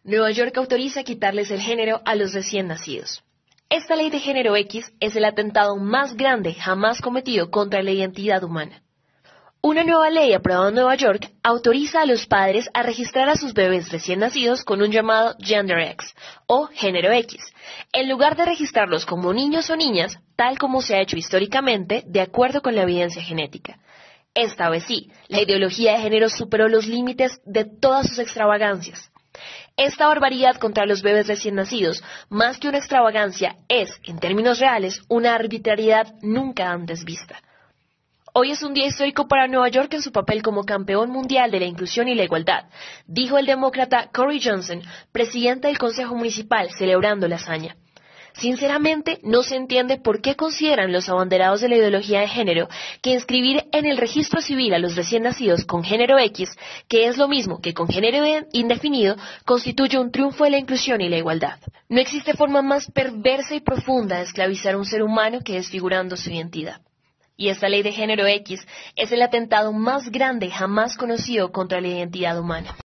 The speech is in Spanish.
Nueva York autoriza quitarles el género a los recién nacidos. Esta ley de género X es el atentado más grande jamás cometido contra la identidad humana. Una nueva ley aprobada en Nueva York autoriza a los padres a registrar a sus bebés recién nacidos con un llamado Gender X o género X, en lugar de registrarlos como niños o niñas, tal como se ha hecho históricamente de acuerdo con la evidencia genética. Esta vez sí, la ideología de género superó los límites de todas sus extravagancias. Esta barbaridad contra los bebés recién nacidos, más que una extravagancia, es, en términos reales, una arbitrariedad nunca antes vista. Hoy es un día histórico para Nueva York en su papel como campeón mundial de la inclusión y la igualdad, dijo el demócrata Corey Johnson, presidente del Consejo Municipal, celebrando la hazaña. Sinceramente, no se entiende por qué consideran los abanderados de la ideología de género que inscribir en el registro civil a los recién nacidos con género X, que es lo mismo que con género indefinido, constituye un triunfo de la inclusión y la igualdad. No existe forma más perversa y profunda de esclavizar a un ser humano que desfigurando su identidad. Y esta ley de género X es el atentado más grande jamás conocido contra la identidad humana.